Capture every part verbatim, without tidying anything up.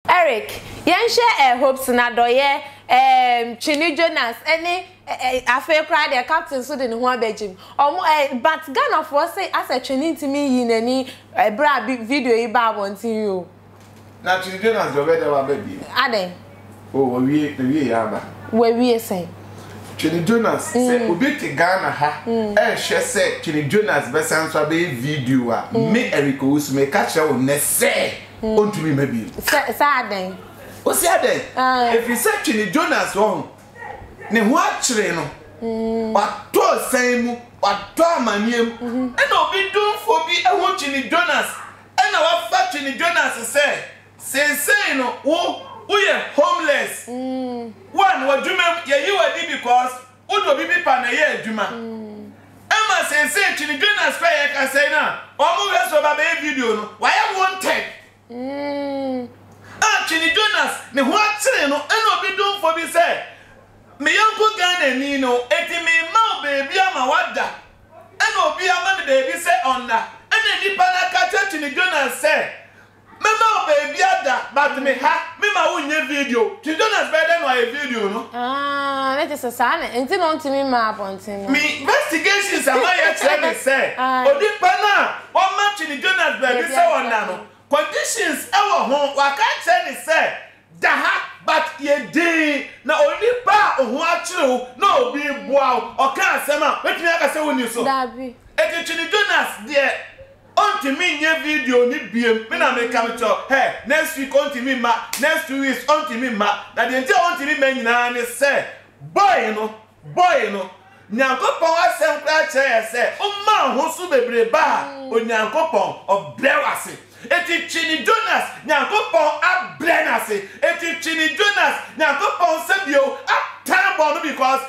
Eric, yen share hopes na doye um Chini Jonas any afa kra the captain so de ne ho abegim. Omo but Ghana for say as a Chini ntimi yi nani bra video yi ba wontin yo. Na Chini Jonas do be there wa baby. Aden. Oh, we we ya ba. We we say. Chini Jonas say obi te Ghana ha e hwe say Chini Jonas be san so be video a me Eric Owusu me ka kire wo ne say ontumi mabi. Say aden. O say aden. If you say Chini Jonas won ne ho a kire no. Wato san mu, wato amaniem. E na obi dun fo bi e ho Chini Jonas. E na wa fa Chini Jonas say say say no wo we are homeless. Mm. One, what you mean, you are because what do be pan a year, Juma? Emma says, say, Chini Jonas Fair can say now, almost over a video. Why I wanted? Mm. Ah, Chini Jonas, the what say no, and no be done for me, say. Me uncle Ghana Nino, eighty me mouth baby, I'm a wada. And no be a man baby say on that. And then the Panaka Chini Jonas say. Mama baby ada but me ha me ma wunye video Chini Jonas better no a video no ah let is a sign enti no ntimi ma abontin me investigations am I tell me say odipa na o ma Chini Jonas baby say wona no conditions e wo ho wa ka tell me say da ha but ye dey na odipa o ho a kire na obi boa o ka asema wetumi aka say woni so dabi e Chini Jonas there onti mi nye video ni biem me na me come to hey next week onti mi ma next two weeks onti mi ma na de nti onti mi ma nyina ne say boy no boy no nyankopon asem kra che say o ma ho su bebre ba onyankopon obrewase eti Chini Jonas nyankopon abrenase eti Chini Jonas nyankopon sebio atambo no because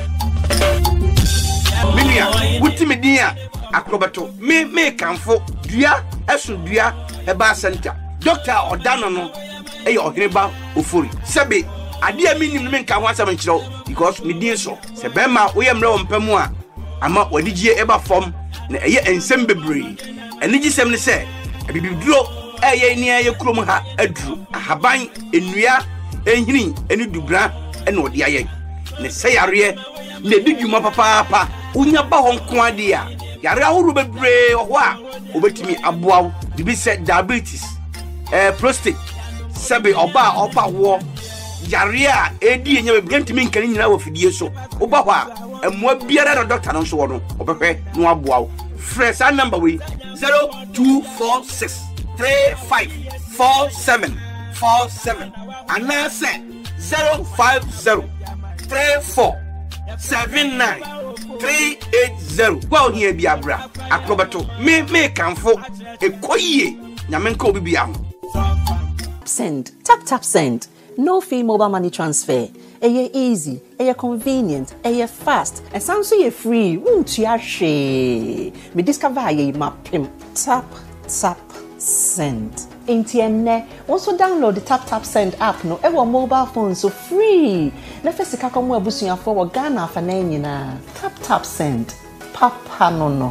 minia wuti media akrobato me me kanfo dua esu dua eba center doctor odano no e ye oheneba ofori sebe ade a minim me nka ho asam nkyerɛw because me din so se be ma wo ye mra wo mpamu a ama wadigie eba fom na eye ensem bebre enigi sem ne se ebibiduro eye ni eye krom ha aduru ahaban enua enhini eni dubra ene ode aye ne se yare ne didwuma papa papa unya ba ho nko ade a yare ahuru bebre ho a obetimi aboaw bibi se diabetes eh prostate sebe oba oba wo yare a edi enya bebre ntimi nkani nyina wo fidie so oba ho a emwa biara na doctor no so wo no obehwe no aboaw fresh an number we zero two four six three five four seven four seven and now say zero five zero three four seven nine three eight zero. Well, here be a bra. Acrobato. Me, me, canfo. A koye. Yamenko be biam. Send. Tap, tap, send. No fee mobile money transfer. Aye easy. Aye convenient. Aye fast. And sounds so free. Won't you share? Me discover aye map him. Tap, tap, send. Intienne, also download the Tap Tap Send app no ever mobile phone so free. Na first ka komo abusuya for Ghana fa na nyina. Tap Tap Send. Papa no no.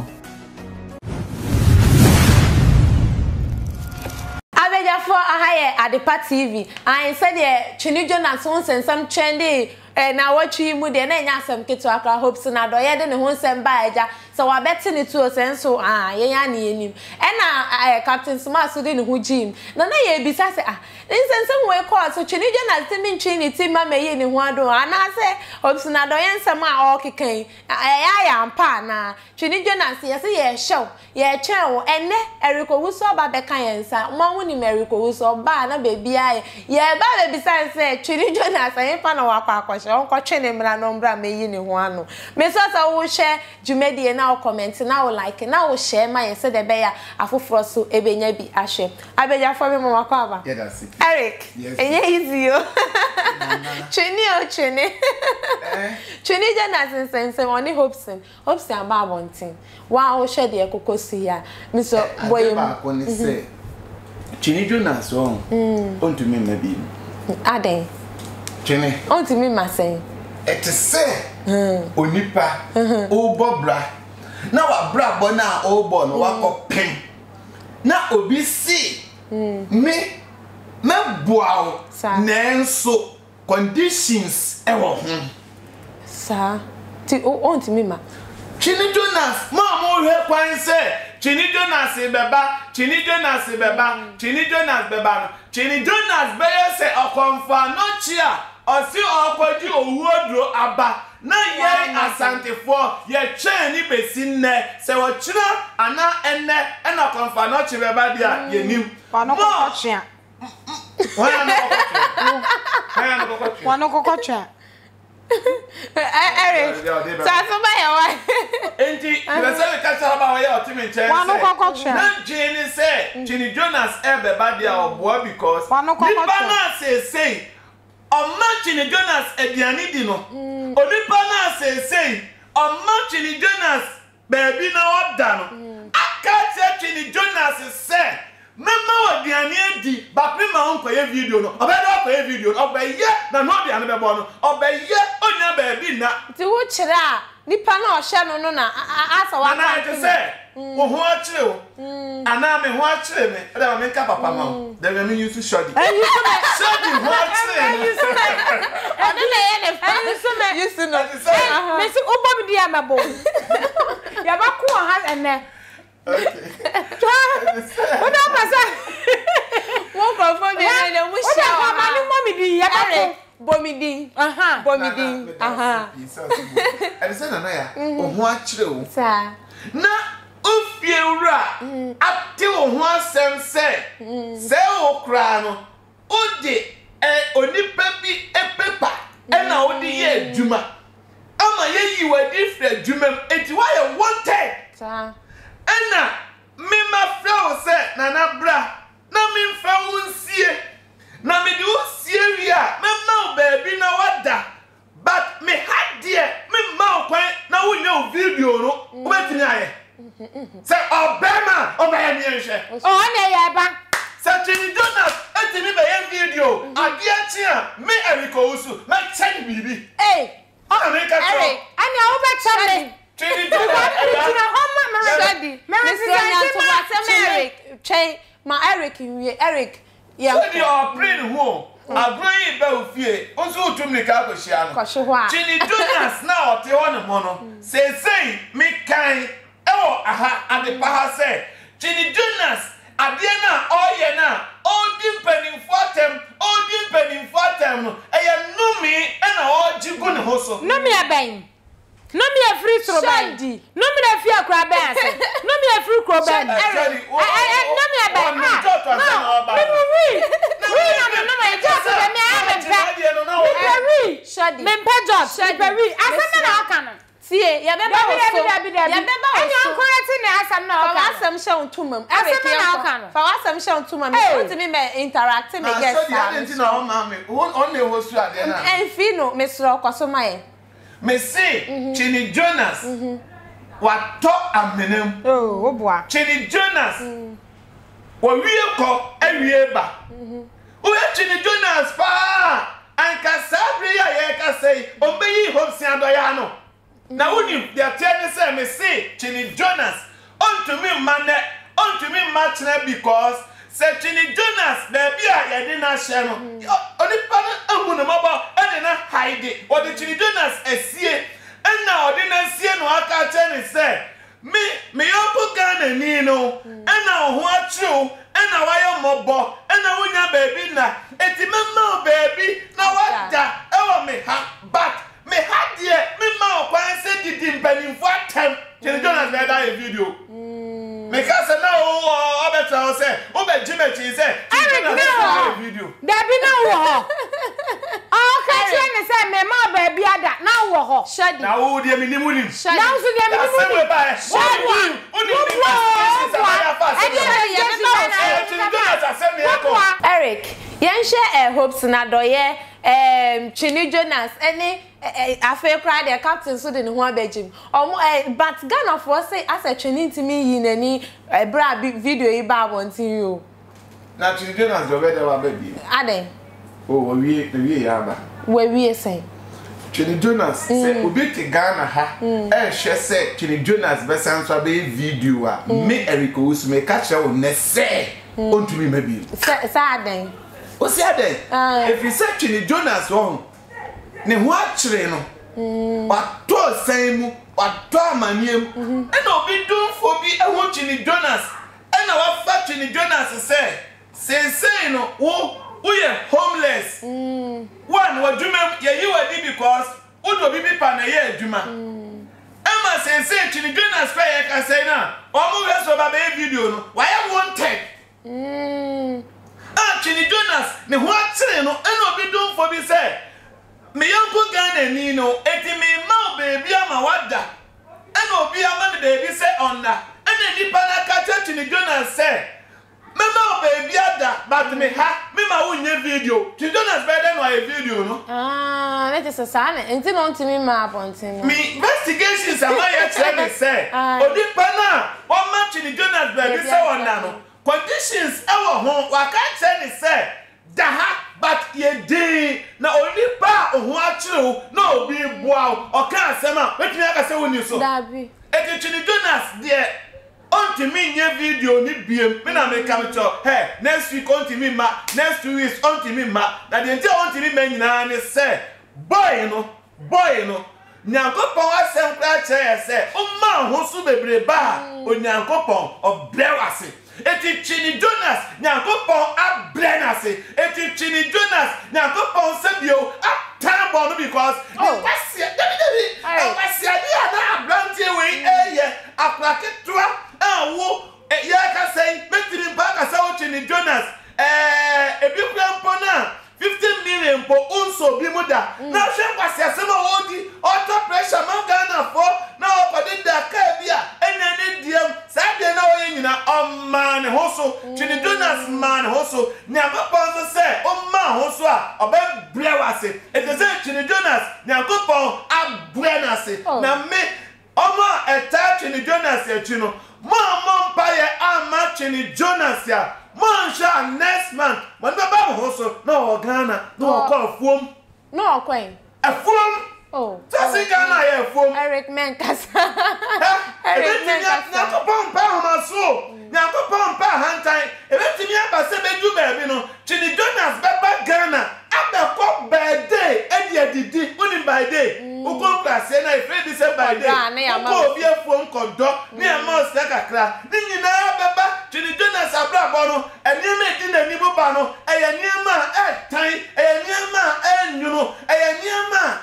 Abeja for ahaye Adepa T V. I said the Chini Jonas won some trendy eh na watchi mu de na nya asem keto akra hopes na do ye de ne ho nsem ba eja so wa beti ne tuo senso ah ye ya ne enim e na Captain Smart so de ne ho jim na na ye bisa se ah nsensem we call so Chini Jonas timi ntwi ne ti ma meye ne ho ado ana se hopes na do ye nsem a o keken ya ya ampa na Chini Jonas ye se ye show ye chen wo ene Eric Owusu ba be kan ye nsa mo hu ni Eric Owusu ba na bebi aye ye ba be bisa se Chini Jonas ayen pa na wa kwa akwa onko twene mra no mbra meyi ne ho ano me so so wo share jumedie na wo comment na wo like na wo share ma yese de be ya afoforo so ebenya bi ahwe abeja for me mama kwa ba Eric enye easy yo Chini o Chini eh Chini Jonas sense oni hopes hopes am ba bontin wa wo share de kokosi ya me so boy ba ko ni say Chini Jonas on onto me maybe aden Chini on to me ma say et say onipa o bobra na wa bra bo na o bo no wa ko pen na obi si me me boawo Sa. nenso conditions e wo ho Sa. Ti o on ti mi ma. Chini Jonas ma mo hwe kwan se Chini Jonas beba Chini Jonas beba Chini Jonas beba no Chini Jonas be se okonfa no chia osi okwaji owuodro aba na ye asantefo ye twen ni besi nne se wo kira ana enne ena konfa no chi beba dia ye nim Wano kokotwa. wana no kokotwa wana no kokotwa Wano kokotwa. Eric. So so ba ya wa. Enti the same catch about where you team in chance. Wano kokotwa. Na Jenny say Chini Jonas ebe bad dia obo because Wano kokotwa. na say say Oma Chini Jonas ediani di no. Onipa na say say Oma Chini Jonas baby na oda no. Aka say Chini Jonas say Mama odiani edi but me ma unko ye video no. Obedo ko ye video no. Obe ye na no odiani be bo no. Obe ye onya baby na. Ti wo kira nipa na o hye no no na asa wa Ana je say wo ho akire wo. Ana me ho akire me. E da me nka papa ma wo. Da me use shodi. Eh, you so me. Shodi ho akire. You so me. Oni na ye ne fa. You so me. You so no. Me si obo bi dia mebo. Ya ba ko ha ene. Okay. What do pasa? Won ko fo bi na le mu What do sha wa. mama ni mommy di ya ba ko. Bomidi. Aha. Bomidi. Aha. I say na na ya. O ho akire wo. Sa. Na ofie wura ate wo ho asem se. Se wo kra no. O de eh onipa bi epepa. E na o de ye adwuma. Ama ye yi wa different adwuma. Enti wa ye wanted. Sa. Ena me ma frɛ se na na bra na me mfa wo nsie na me de wo sie wi a me ma baabi na wada but me hadie me ma kwan na wo nya video no wo betini aye se obema obaya mi enhwe Oh, na ya ba. se Chini Jonas etini be ye video ade achi a me Eriko Usu me check bibi Eh. o me ka so Eric. Ani a wo ba chale. Chini Tina Jonas homa me Shadi. Mary Eric. Che ma Eric wie Eric. Ya. so the operate ho agran be ofie onso otumni ka akohia no Kwahye ho a. Chini Jonas na ote ho ne mo no say say me kan e wo aha ade pa ha say Chini Jonas ade na oye na odi mpanimfo atem odi mpanimfo atem no eye numi e na oji gu ne ho so No me aben. No me a free throw ben. Shadi. No me a free akra ben ase. No me a free crow ben. Shadi, wo- Eh eh no me aben. wo- wo- wo- wo- No. wo- Me me we. We na me no me just be me a me pe. Me pe we. Shadi. Me pe judge. Me Shadi. pe we. Asem na aka no. Tie, ya beba Dabi wo so. dabi dabi dabi. Ya beba wo Anya so. ankorati ne asem na Fa aka. wasam hye ontumam. Asɛm na aka no. Fa wasam hye ontumam. Hey. Won't me me interact me na guest. so the ade na o ma me won on ne ho su ade na Enfi no me sro kwaso maye. me say Chini Jonas wato amenem Oh, wo boa. Chini Jonas wo wie ko awie ba wo Chini Jonas pa anka sabre ya ye ka say obeyi hopsi adoya no na woni de tell say me say Chini Jonas ontumi mane ontumi match na because say Chini Jonas na bia ye de na hye no onipa no amu no mabo ene na hide o de Chini Jonas esie ena o de na sie no aka che ni say me me yopo Ghana ni no ena o ho achiu ena wayo mobo ena wonya baby na eti mema baby na wada ewo me ha but me ha die me ma o kwan se didi mpanimfo atem Chini Jonas na da video me ka se na o o betra o se o be jimechi se Eric Jonas no na ho. video Dabi na wo ho. Oh, ka che ne se me ma ba bi ada na wo ho. Shadi. na wo die me ni mu ni Shadi. Na so dem ya ni se mu. we ba Shadi. oni ni investigation sa ya fa se Shadi, ya beba wo so. Chini Jonas asem ya ko Eric, yen hye eh hopes na doye em Chini Jonas any afa kra de captain so de ne ho abegim. Omo eh but Ghana for say as a Chini ntimi yi nani eh bra video yi ba abontin yo. na Chini Jonas do be there wa baby Aden, o wie wie ya ba we wie say. Chini Jonas say obi te Ghana ha e hwe say Chini Jonas be sanso be video a me Eriko Usu me ka kire wo ne say ontumi ma bi Sa Aden. o si ade Ah. if you say Chini Jonas won ne ho akyere no wato san mu wato amaniem e na obi dumfo bi e ho Chini Jonas e na wafa Chini Jonas say say say no wo wo ye homeless one wadwuma ye yi wadi because wo do bi bi pa na ye adwuma Emma say say Chini Jonas fa ye ka say na omo we so ba be video no why wanted Mm. Ah, Chini Jonas, ne ho akyere no e na obi dumfo bi say me yanko Ghana ni no eti me ma baby ama wada e na obi ama me baby say onda e na nipa na ka Chini Jonas say me ma baby ada but me ha me ma wonye video Chini Jonas better no a video no Ah, let us say enti no ntimi ma abontin. me investigations am I tell me say Ah. odi pa na o ma Chini Jonas baby say onda no conditions e wo ho wa ka tell me say da ha but ye dey na odi pa o ho akyere na obi boa o ka asem a wetumi aka say woni so Dabi. eti Chini Jonas de ontimi nye video ni biem me na me come to hey next week ontimi ma next two weeks ontimi ma na de ntia ontimi ma nyina ne say boy no boy no nyankopon asem kra kire say o ma ho so bebre ba o nyankopon obrewase eti Chini Jonas nyankopon abrenase eti Chini Jonas nyankopon sebio atambo no because Oh. kwase debi debi Aye. kwase dia na abrantie we eye apraketua awo ye ka say metiri mpa ka say o Chini Jonas eh ebi kura mpo na fifteen million po unso bi muda na hwe kwase asema wodi auto pressure man Ghana for na opade da ka bia enya ne diem sa de na oye nyina o man hoso Chini Jonas man hoso nyakopon so say o man hoso a oba brewase e dey say Chini Jonas nyakopon abrenase Oh. na me Oma eta Chini Jonas ya chino. Mo mo mpaye ama Chini Jonas ya. Mo nsha next month. Mo nba ba ho so na o Ghana na o call fuom. No kwen. Afuom. Oh. So si Ghana ya afuom. Eric Menkasa. Eric Eric Menkasa. Na Menkasa. ko pompa ho maso. Na ko pompa hantan. Ebetimi aba se bedu ba bi no. Chini Jonas baba Ghana. Abekọ birthday edi edidi uni birthday. Uko klase na ife di se birthday. Ọ̀dọ́ àní àmọ́. Uko obi efuom kodo. Ni ama ose kakra. Ni nyina baba Chini Jonas abrabo no. Eni me di na ni bu ba no. Eye niema etan. Eye niema enyuno. Eye niema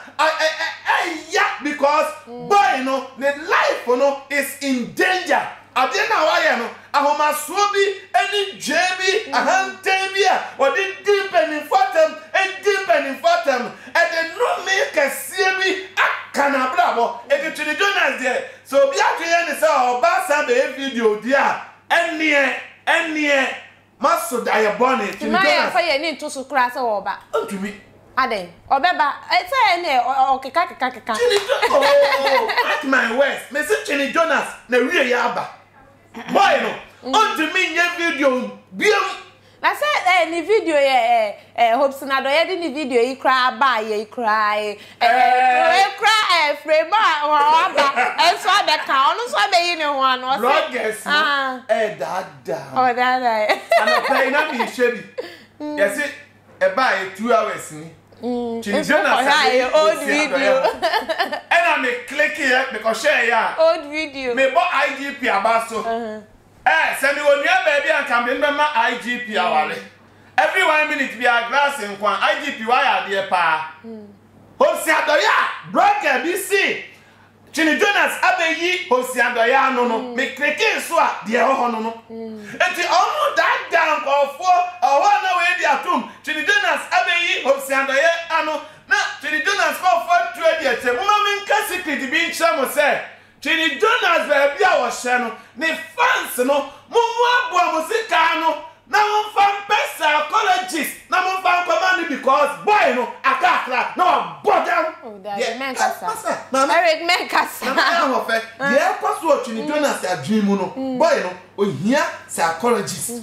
ya because boy no the life no is in danger. Ade na wa ye no ahomaso bi eni dwebi ahantan bi a odi deep and important and deep and important and the no me kase bi akana brabo e Chini Jonas there so bi atwe ne say oba sa be video dia enie enie maso diabone Chini Maya Jonas fa ye ni to so kra se wo ba. ontumi Ade. Obeba. E say ne o keka keka keka. Chini Jonas oh at my worst me say Chini Jonas na wie ya aba boy no ontumi nye video biam Na say eh ni video ye eh hopes na do ye di ni video yi kra ba ye kra eh eh kra eh frame ba wa ba eh so be ka onu so be yi ni ho an o say bloggers ah eh dada oh that that and pay na me shebi yes e ba e two hours ni Chini Jonas say old video and I me click here because share ya old video me bo I G P abaso eh send me one baby and can be my I G P awale every one minute be a glass in kwan I G P why are there pa Hosi adoya blogger B C Chini Jonas abeyi Hosi adoya no no me click so a de ho no no enti omo that down ofo owo na we di atum Chini Jonas abeyi Hosi adoya ano na Chini Jonas for for trade yet mo ma me nka secret bi ncha mo say Chini Jonas be bia wo hye no ne fans no mo mo abo musika no na mo fan psychologist na mo fan command because boy no akakra na bodam oh that Menkasa na Eric Menkasa na ho fe de kwaso Chini Jonas adwin mu no boy no ohia psychologist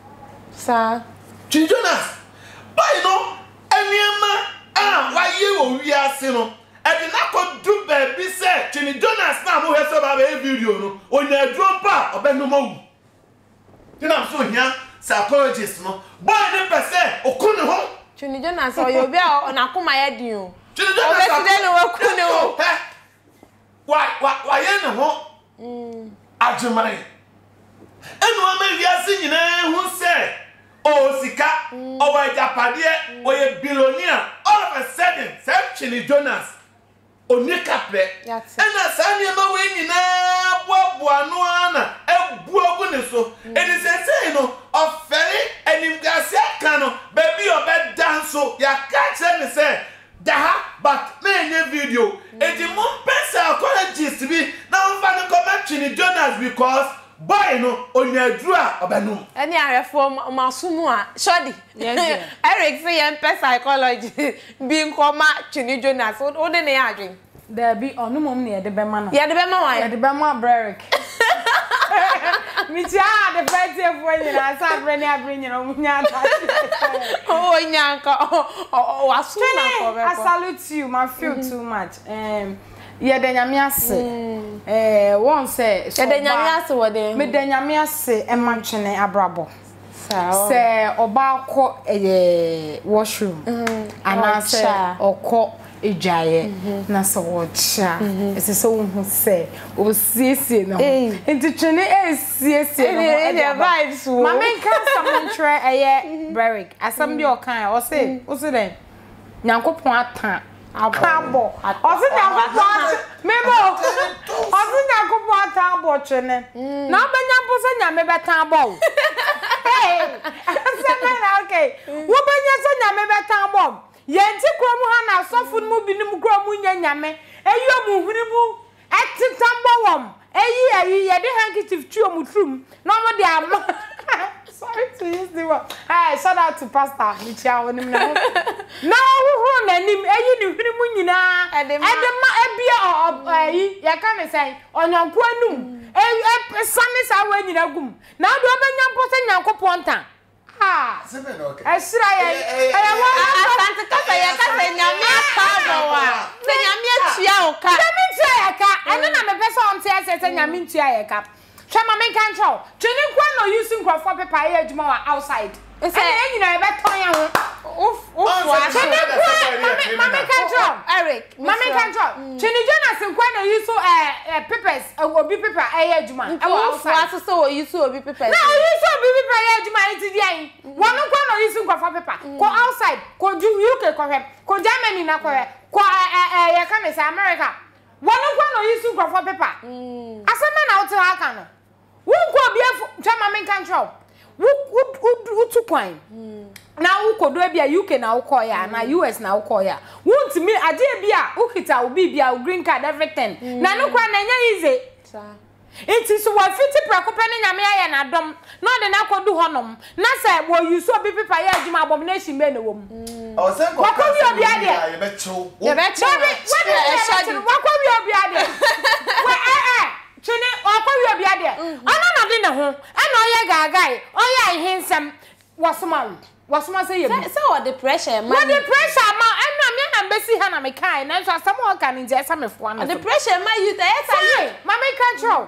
sa Chini Jonas boy no eniema ah waye wo wiase no e na ko du baby say Chini Jonas na mo he so ba be video no onya drum pa obenu mawu tina so hia psychologist no boy ne pese okune ho Chini Jonas o yo be na kuma ye din o Chini Jonas obeside no wakune o wa wa wa ye ne ho mm adwumare enu ama wiase nyina hu se o sika o wa japade o ye billionaire all of a sudden say Chini Jonas onikape ena sanye ma we nyina boaboa no ana ebuogu ne so eni se say no ofere enimgase aka no baby obe dance ya catch me say daha but me nye video edi mo pesa psychologist bi na mfa no comment Chini Jonas because boy no onyadura obenum any arefo masumu a shodi yes Eric say em psychology bi nkoma Chini Jonas o de ne adwen there be onumom ne de be ma no ye de be ma wan ye de be ma Brerick mi tia de fete fo nyina sa bre ne abre nyina munya ta oh nyanka o wasu na ko be I salute you man feel too much um ye de nyame ase eh won say ye de nyame ase wo de me de nyame ase e ma twene abrabo se oba ko eh washroom ana se okọ ejaye na so wocha ese so hu se o siesie no enti twene e siesie no e the vibes wo ma men kan someone try eye Brerick asam bi o kan o se o se den nyankopon atan abo o se nyankopon mebo o se nyankopon atan abo twene na benya mpo se nyame betan abo hey ase na okay wo benya se nyame betan abo yenti krom ha na sofu mu binim krom nyanyame eyo mu hunimu etitambo wom eyi eyi ye de handkerchief tuo mu trum no mo de am sorry to use the word hey shout out to pastor Michia wonim na na wo na nim eyi ni hunimu nyina edema ebia eyi ye ka me say onyanko anum e sane sa wa nyina gum na do obenya mpo se nyankopon tan ah seven okay esira ye aya wa asante kasa ye kasa nyame akaba wa se nyame atua o ka nyame atua ye ka ene na me pese on tia se nyame atua ye ka hwa ma me kan cho twene kwa no using crop for paper ye adwuma wa outside ese e nyina ye beton ya ho uf uf wa twene kwa ma me kan cho Eric ma me kan cho Chini Jonas kwa no use eh papers obi paper ye adwuma e wa outside so so use obi paper na use obi paper ye adwuma enti di an wonu kwa no use crop for paper ko outside ko do U K ko hwe ko Germany na ko hwe ko eh ye kan say America wonu kwa no use crop for paper asema na wote aka no wo ko obi afu twama men kan tro wo wo tu kwan na wo ko do bia U K na wo ko ya na U S na wo ko ya wo ntimi ade bia wo kita obi bia green card everything na no kwa na nya easy enti so wa fiti prakope ne nyame aye na dom no de na kodu honom na se wo use obi pipa ye adwuma abomination be na wo mu o se ko ko wi obi ade ye be chew ye be chew wa ko wi obi ade we eh eh Chini o ko wi obi ade ona na de ne ho e na oye gagai oye ihensem wasoma wasoma se ye bi se o the pressure man what the pressure ma e na me na mbesi ha na me kai na so asam o kan nje esa me fo na the pressure ma you the esa ye ma me control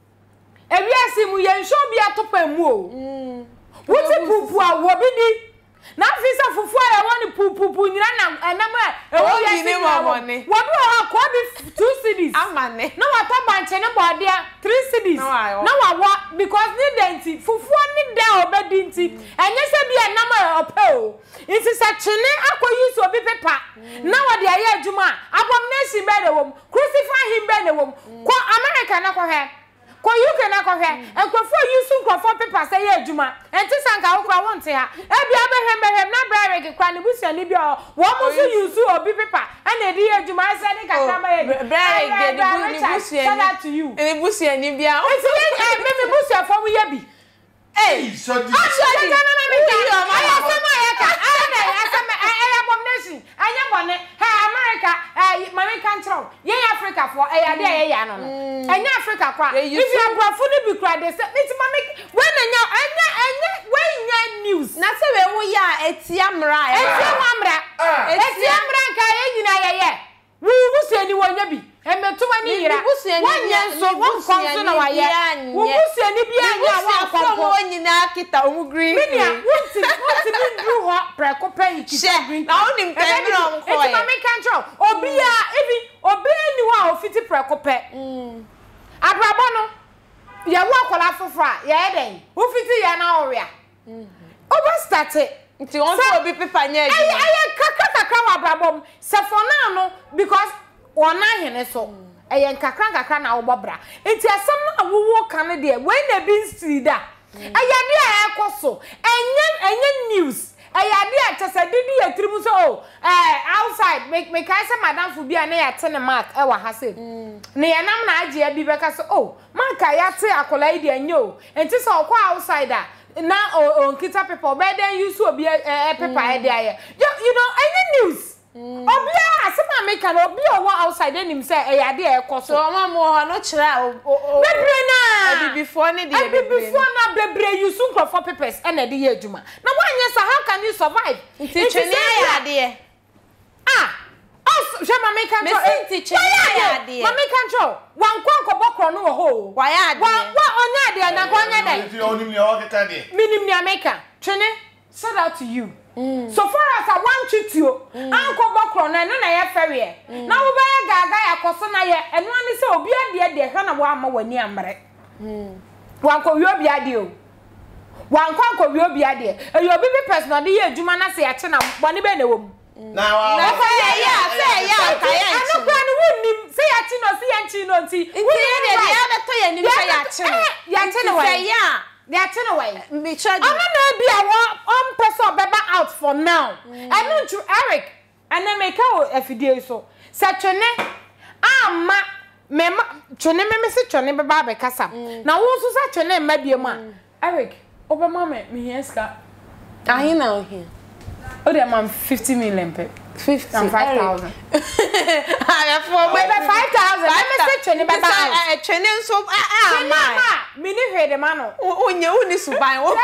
ewi asimu ye nso bi atopa mu o mm wuti pupu a wo bi di na fisa fufu a ye woni pupu nyina na enam a e wo ye ni mo ni wo bi ha ko bi two cities amane na wa to banche ne bode three cities na wa wa because ni denti fufu ni da obedi nti enye se bi enam a ope o nti se Chini akoyi obi pepa na wa de aye adwuma abomination be de wom crucify him be de wom ko America na ko he ko U K na ko hwe enkofo yusu nkofo paper say ye adwuma enti sanka wo kra wonte ha e bia behwem behwem na Brerick kwa ne busia ni bia wo mo so yusu obi paper ana edi ye adwuma say ni kakra ma ye Brerick de ni busia ni ni busia ni bia enti e me me busia fo ye bi eh so di so di na na me ka aya sama ye ka ana ya sama e abomination anya bone ha America eh mami kan tro ye Africa for eh ya de ye ya no no anya Africa kwa if you abrafo ni bi kwa de say it mami when anya anya anya when nya news na se we wo ya etia mra etia mra etia mra ka ye nyina ye ye wu wu se ni wonya bi emeto wani yira wanye nso wonkonso na waye wubusu ani bia nya wankonko wonyina kita omu green minia wonti wonti bi dru ho preko pay kita green na onim kan mi no nko e ma control obia even obia ni wa ofiti preko pay mm abrabo no ye wo akola fofora ye den ofiti ye na oria mhm oba start nti on so obi pepa nya ejuma aye aye kaka kaka wa abrabo se for now no because ona hene so eye nkakra nkakra na wo bobra nti asem na wo kan de when na bi nsi da eye de a ekoso enye enye news eye de a chese didi ya trimu so oh eh outside make make I say madam fu bia na ya te ne mark e wa ha se ne ye nam na age bi beka so oh mark ya te akola ide anyo nti so okwa outsider na on kita people be den use obi eh paper e de aye you know any news obia asema make na obi o wa outside enim say e yade e koso so mama mo ho no kira bebre na e before ne de bebre before na bebre you sun for papers e na de ye adwuma na wanye sa how can you survive nti twene yade ah os je mama make control nti twene yade mama control wan kwa nkobokro no wo ho wa yade wa wa onya de na kwa onya de nti onim ne o keka de minim ne ameka twene shout out to you Mm. So far as I want you to, Uncle Bokro na na ya ferry. Na wo ba ya gaga ya koso na ye, eno ani se obi ade de hwe na wo ama wani amre. Mm. Wanko wi obi ade o. Wanko anko wi obi ade. E yo obi bi personal de ye adwuma na se ya che na bone be na wo mu. Na wa. Na fa ya ya, se ya ka ya. Ano kwa ni wonnim, se ya chi no se ya chi no nti. Nti ye de ya beto ya nim se ya chi. Ya chi no wa. Se ya. They are turning away. Me charge. I'm not be a one person beba out for now. I know to Eric and then make out a video so. Such a ne ah ma me ma chone me me se chone beba be kasa. Na wo so such a ne ma bi ma. Eric, over mama me heska. Ah he na here. Oh dey man fifty million pe. fifty and five thousand. Ah for me five thousand. I me se chone beba out. Eh chone so ah ma. Me ni hwe de ma no. Unye uni suban wo.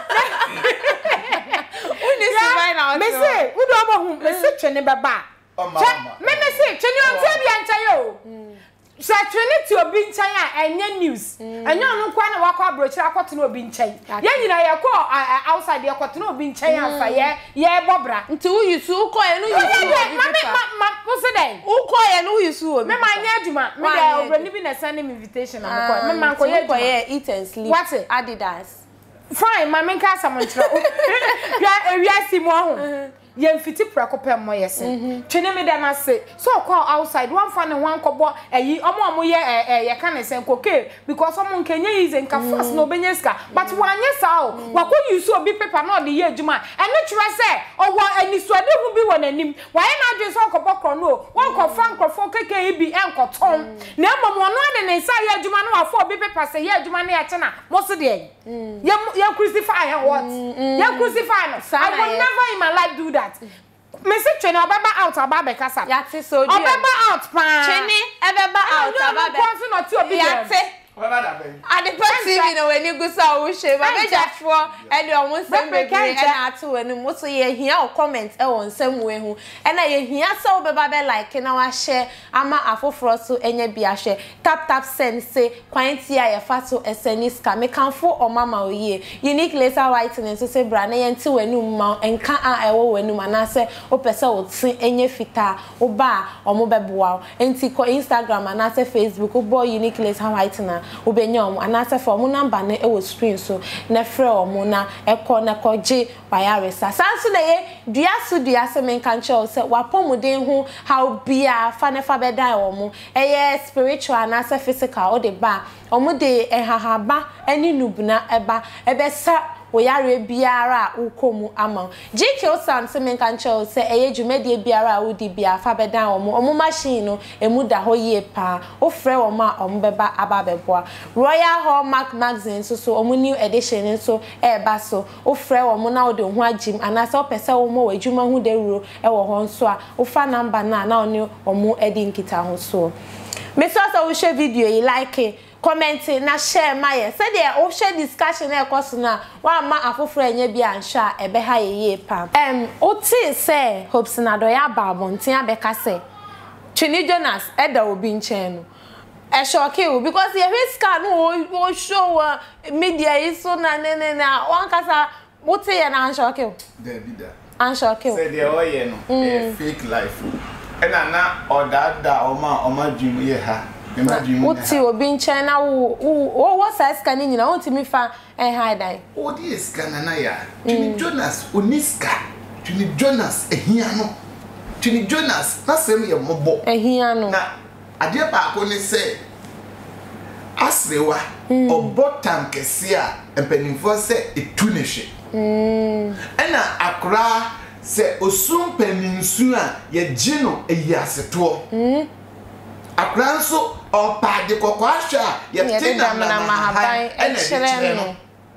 Uni suban na. Me say, wo do obo hu, me say twene beba. Me me say twene on tie bia nchaye o. Sa twene ti obi nchan a enye news. Enye onu kwa na wakọ abrochira akoto na obi nchan. Ye nyina ye ko outside ye akoto na obi nchan afa ye ye bobra. Nti wo yusu ko ye no yusu. Ma me ma wo se den. Wo ko ye no yusu o. Me ma nya adwuma. Me dey obrani bi na send me invitation am ko. Me ma ko ye ko ye eat and sleep. What? Adidas. Fine, ma me nka samontro. Ya ewiasi mo ho. Ye mfiti prakopem mo yese twene me da na se so call outside one fan one kobo eyi omo omo ye ye ka ne sen koke because omo nkenye yize nka fast no benyeska but wanye sa o wako use obi paper na de ye adwuma ene twere se owo anisuade hu bi wonanim waye na adwe so kobo kro no won ko fan krofo keke bi enkoton na emom ono ane ne sa ye adwuma no wafo obi paper se ye adwuma na ye che na mo se de ye ye crucify what ye crucify no I will never in my life do that. Me say twene obaba out ababa kasa. Yate so di. Obaba out pa. Twene ebeba out ababa. No no no ti obi. Yate. Obaba da ben. Adepa T V no weni gusa wo hwe ba bejafo e de omo nsem bebre e na ato wani mo so ye hia o comment e won nsem we hu e na ye hia se obeba be like na wa share ama afoforo so enya bia hwe tap tap send say kwanti a ye fa so eseniska me kanfo o mama oye unique laser whitening so say bra na ye nti wani ma enka a e wo wani ma na se o pese o tin enya fita o ba omo beboa enti ko Instagram na se Facebook o boy unique laser whitening ubenya anasa for mu number na e wo screen so na frɛ omo na ekɔ na kɔgye bayaresa sanso na ye dua so dua se men kan kyɛw sɛ wapɔmuden ho how bia fa na fa bɛdan omo eye spiritual na se physical o de ba omo de ehahaba ani nubuna eba ebesa oyare biara ukomu ama G K Sam se men kan kyɛw sɛ eye dwumedie biara udi bia fa bɛdan omo omo machine no emu da hɔ yie pa o frɛ omo a omo bɛba aba bɛboa Royal Hallmark magazine so so omo new edition so e ba so o frɛ omo na o de ho agim anasa o pese omo wa adwuma hu de ruro e wo ho nso a o fa number na na oni omo edi nkita ho so me so so we share video you like it comment na share my say there o share discussion e koso na wa ma afoforo enye bia ansha ebe ha ye pa em o ti say hopes na do ya ba bonten abeka say Chini Jonas eda obi nchen no e shock you because the risk no o show uh, media is so na na na one kasa what say na shock you there be that an shock you say the oye no a fake life and na oda da oma oma dream ye ha imagine what see obi nchen na wo wo what size can ni na won timi fa en high die o di scan na ya Chini Jonas oniska Chini Jonas ehia no Chini Jonas na sem ye mobo ehia no na ade ba ko ni say asrewa obotam kese a empanimfo say etu ne hwe mm ena akra say osum paninsu a ye gino eyiaseto mm akra nso opa de kokwa hwa ye tina na mahaban ena de no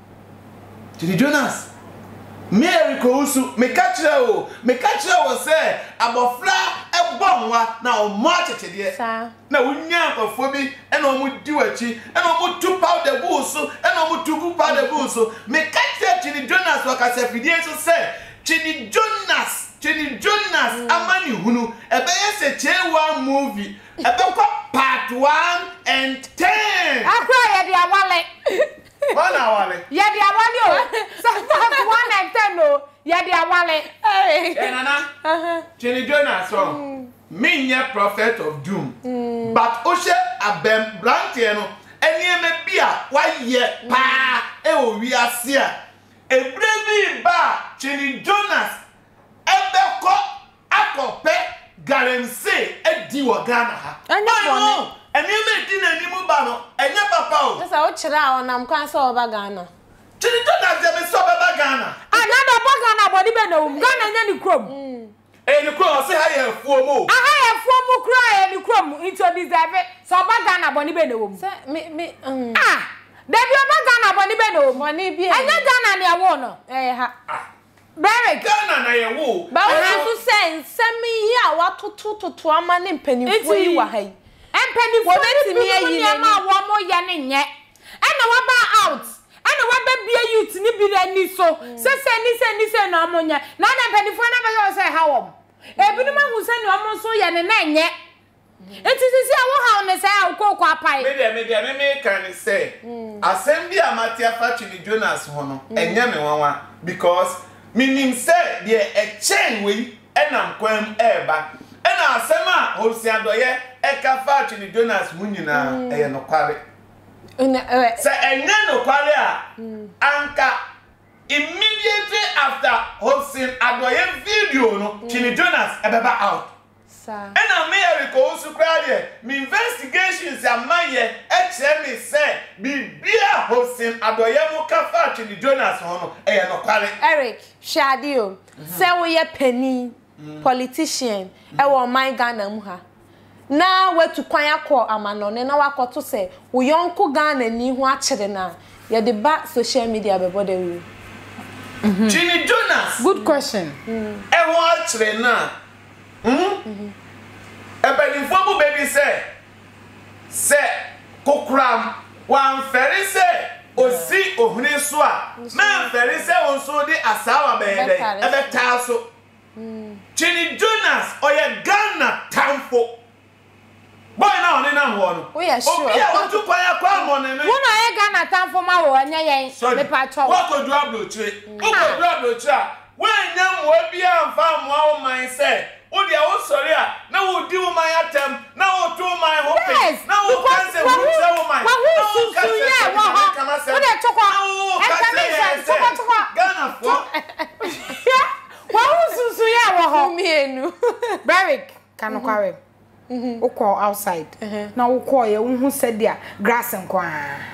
Chini Jonas Mary Kousu me kachira o me kachira wo say abofra ebonwa na o mo achechede na wonya akofo bi ena o mu di wachi ena o mu tu powder buusu ena o mu tu gu powder buusu me kachira Chini Jonas wakasa fidie so say Chini Jonas Chini Jonas amani hunu ebe yese chewa movie ebe kwa part one and ten akwa ye dia wale Mana wale ye dia wale o so part one and ten no ye dia wale eh nana uh-huh Chini Jonas so me nye prophet of doom mm. but oshe abem brantie no enieme bia wa ye pa e o wi ase a ebre bi ba Chini Jonas ebeko akope garense edi wo Ghana ha anya enieme di na nimu ba no enya papa o sasa o chira onam kwan so oba Ghana Chini Jonas je me so ba Ghana anya do ba Ghana body be na um Ghana nya ni krom eh ni krom se ha ye fuo mo aha ye fuo mo kra ye ni krom into deserve so ba Ghana body be na um se me me ah Debi oba Ghana body be na um body bi anya Ghana ne awo no eh ha Derek Ghana na ye wo ba wo so say nsemi yi a watoto toto ama ne mpanimfo yi wa ha yi empanifo betimi ayi ne ma wo mo ye ne nye ena wa ba out ena wa ba bia youth ni bi ni so se se ni se ni se na mo nye na na empanifo na ba yo say ha wo ebi no ma hu se ni o mo so ye ne na nye enti sisi a wo ha ne say a ko ko apai me dia me dia me me kan say assembly amatia fa Chini Jonas ho no enye me wanwa because meaning say the a chain we enam kwam eba ena asema hosia doye eka fa Chini Jonas mu nyina eye no kware say enye no kware a anka immediately after hosting adoye video no Chini Jonas ebeba out sa ena me eriko su kware me investigations amaye e che me say bibia hosting adoye mu ka fa Chini Jonas ho no eye no kware Eric Shadio say we ye penny politician e wo man Ghana mu ha na wetu kwan akọ amano ne na wakoto say wo yonko Ghana ni hu a kire na ye de ba social media be bode we Chini Jonas good question e hu a kire na mhm e benifo bu baby say say kokram wan feri say osi ohune so a man feri say won so di asawa be dey e be ta so Chini Jonas oye Ghana tamfo boy na oni na ho no we are sure obi a otu kwa ya kwa mo ne wo na ye Ghana tamfo ma wo anya yen me pa cho wo ko du abrochire wo ko du abrochire a we nya mo bi amfa mo awo man say wo dia wo sori a na wo di wo man atem na wo to man ho pe na wo kan say wo tse wo man wa hu su su ye wo ho wo de choko e ka me say choko choko Ghana fo wa hu su su ye wo ho mienu Derek kanu kware mhm ukọ outside na ukọ ye hu sedia grass nkwa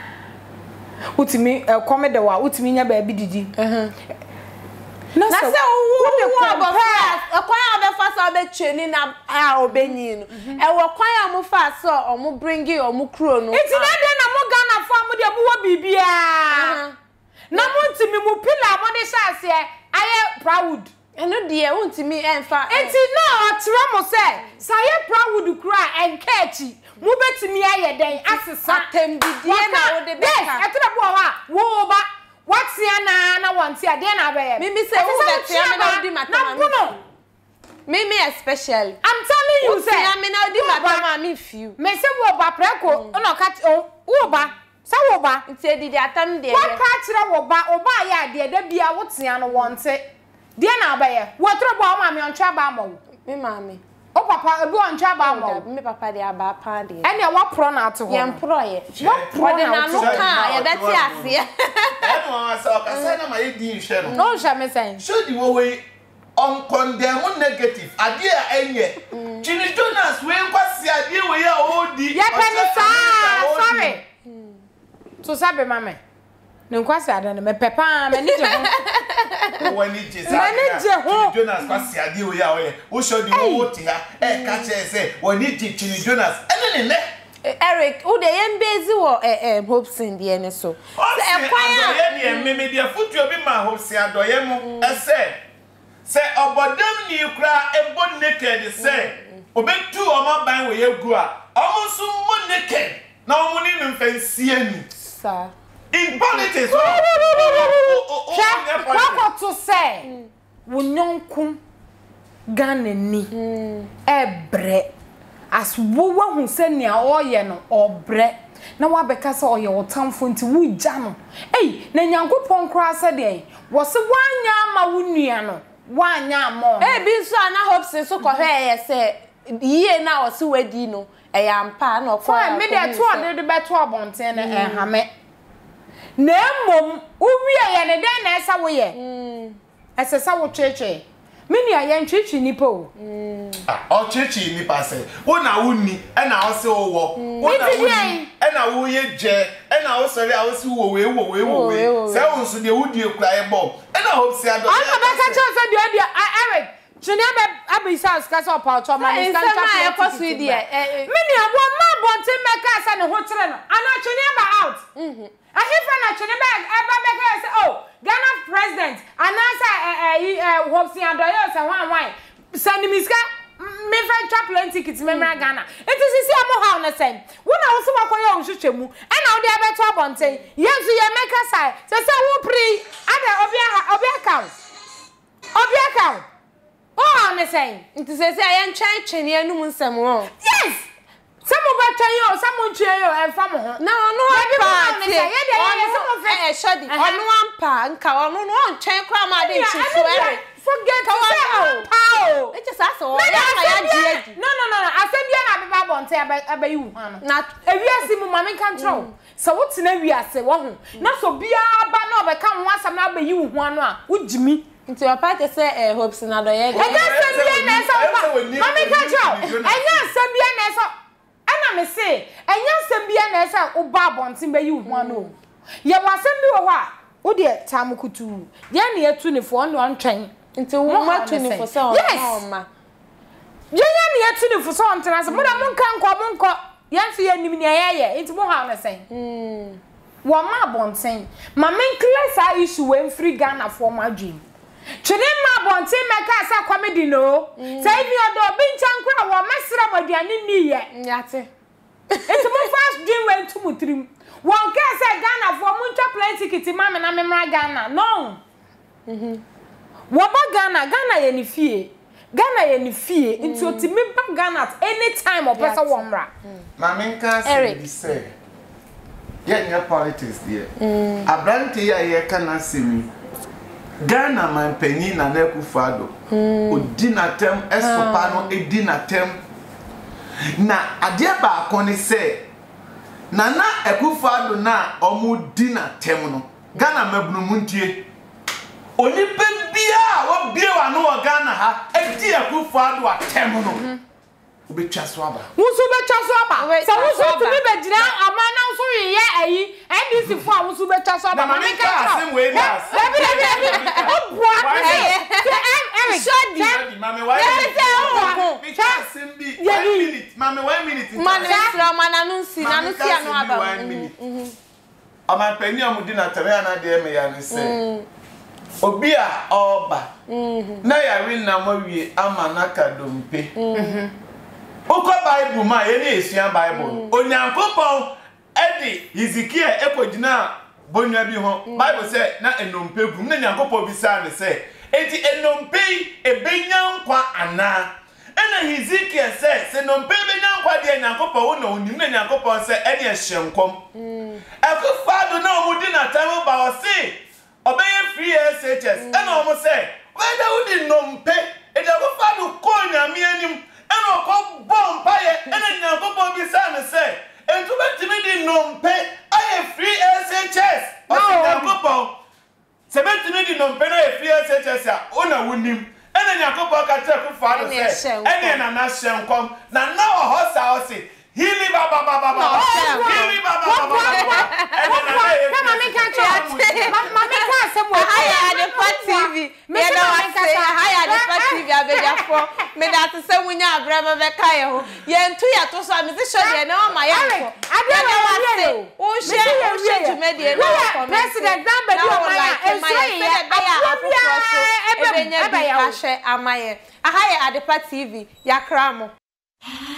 utimi komede wa utimi nya ba bi didi mhm na se wo wo abofra akwan a be fa so be twani na a obenyi no e wo kwan a mo fa so o mo bringi o mo kro no enti na de na mo Ghana fo mo de mo wo bibia na mo ntimi mo pila mo de shase aye proud eno de e untimi enfa enti na otra mo se saye proud kura enkechi mo betimi aye den asesa tembidie na wo de be yes etra bo wa wo ba what's ya na na want ya dey na be mimi say who bet ya me na di matama mimi especially I'm telling you say I mean I do my mama few. Me say wo ba preko no ka wo ba say wo ba nti di atam de. What ka kire wo ba wo ba ya de da bia wo tea no wonte. De na abaye. Wo tro bo ma me ontwa ba ma wo. Me mama. O papa ebi ontwa ba ma wo. Me papa de aba pa de. Ene wo pro na ato ho. Ye pro ye. Wo pro de na na no ka ye beti ase. Eno ma say o ka say na ma ye di nhwe no. No hwe me say. Show di wo we on condemn negative ade a enye Chini Jonas we nkwasi ade we ya odi Ye peni sa sorry to sabe mama ne nkwasi ade ne me pepa me ni je ho wo ni je sa Chini Jonas kwasi ade we ya we wo show di wo ti ha e ka che say wo ni je Chini Jonas ene ne ne Eric, who the embezi wo eh eh Hobson de ene so. E kwan ya ye ne me dia futu obi ma Hobson adoye mu e say say obodam ni kura ebo naked say obetu oma ban we yegu a omo so mo naked na omo ni mfansie ni sir in politics what to say wonyonku Ghana ni ebre as wo wa hu se nia oye no obre na wa beka se oye wotamfo nti wugya no ei na nyankopon kura se de wo se wanya ma wunua no wanya mo eh bi so ana Hobson so ko hwe ye se yie na wo se wadi no e ya mpa na ko fa me de to de de beto abonten na e hame na mom uwie ye ne den na esa wo ye mm ese sa wo cheche mini aye ntwichi nipa o ah o chechi nipa se wo na wuni e na wo se wo wo na wuni e na wo ye je e na wo sori a wo se wo we wo we wo we se wo nso de wudi ekura e bo e na Hobson ado I am a catcher said the idea Eric Chinebe Abisa Scassa or Tom and Santa Cosidi. Many of one man wanting Macas and a hotel and a Chineba out. I hear from a Chineba Abba say, oh, Ghana president, and answer Hobson and Doyos and one wine. Sandy Miska, me friend chaplain tickets, Memra Ghana. It is a more on the same. When I was so much on Shuchemu, and now they are better bonte. Yes, you make a side. So, so, pre, other Obia account. Obia account. Oh, I'm saying. It is say I am trying to near no nsem won. Yes. Some of that you, someone cheer you and from her. No, no, I can't. Yeah, yeah, some of it. Shadi. On one pa, nka on one chain crama dey swear. Forget to say how. It just ask all. No, no, no, no. I said you na be bonte aba you hanu. Na ewiase mu mama control. So what na wiase wo ho. Na so bia ba na obeka ho asam na aba you hanu a wujimi. Nti your party say eh Hobson adoye. E ga sabia na so mama control. Enya sabia na so ana me say enya sabia na so uba bonte ba you hanu. Ye wasem bi wo ho a wo de tamukutu. Ye na etu ne fo on ontwen. Nti wo ma twenty for so yes ma yenya ne yatu ne for so ontena so mo da mo kan kwa mo nko yenso ye nim ne yeye nti mo ha na sen mm wo ma bonten ma men clear sa issue we free Ghana for ma dream twene ma bonten me ka sa comedy no say bi odo bi nchan kwa wo mesra moduane ni ye yate nti mo fast dream we ntu mutrim won ka say Ghana for mo ntwa plan ticket ma me na me mra Ghana no mhm Waba Ghana, Ghana ye ni fie. Ghana ye ni fie. Into oti me ba Ghana at any time or person wamra. Mama nka say say. Ye nya politics there. Abrante ya ye kana semi. Ghana man penyi na na Akufo-Addo. Odi na tem esopa no edi na tem. Na ade ba akoni say. Na na Akufo-Addo na omu di na tem no. Ghana mabunu muntie. Onipe bia wo bie wa no Ghana ha edi Akufo-Addo atem no obetwa so aba wusu betwa so aba so wusu tu be begyina amana so ye ayi N D C fo a wusu betwa so aba mama ka asim we nas baby baby obua eh Eric shadi mama why asim bi one minute mama one minute man isra man anunsi anunsi anu aba mhm ama pani amudi na tare ana de me ya ne se obi a oba mhm na ya wi na mawie ama na kadompe mhm oko bible ma ye na esua bible onyankopon edi Ezekiel ekogina bonwa bi ho bible say na enompe gum na nyankopon bi sa ne say enti enompe ebenya nkwa ana Ana Hezekiah say se no mpe be nyankwa de nyankopɔ wo na onim na nyankopɔ say ene ehyenkom mm akufa do na omudi na time ba o say obeye free S H S ana omo say whether wudi no mpe e da akufa do ko nyame anim ana okɔ bom paye ene nyankopɔ bi say me say entu betimi di no mpe aye free S H S o say nyankopɔ se betimi di no mpe na free S H S a ona wonim ene nyankopɔ ka tell akufa do say ene na na hyenkom na na o hosa o say Hili baba baba baba. Hili baba baba baba. Mama me can chat. Mama me can say mo. Haya the Pot T V. Me no wan say haya the Pot T V abejafo. Me that say wunya abraba be kai ho. Ye ntu ya to so me say show de na ma ya ko. Ade na wa say. O share o share to me de na President Zamba di o ma e so ye. Ebe nya bi ahwe amaye. Haya the Pot T V yakra mo.